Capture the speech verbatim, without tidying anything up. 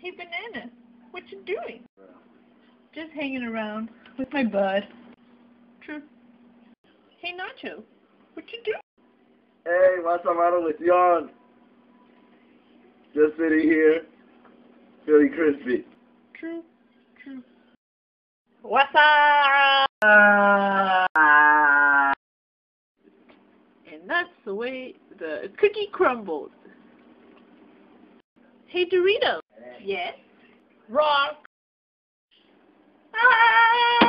Hey, Banana, what you doing? Just hanging around with my bud. True. Hey, Nacho, what you doing? Hey, what's the matter with Yon? Just sitting here, feeling crispy. True, true. What's up? And that's the way the cookie crumbled. Hey, Dorito. Yes? Wrong. Ah!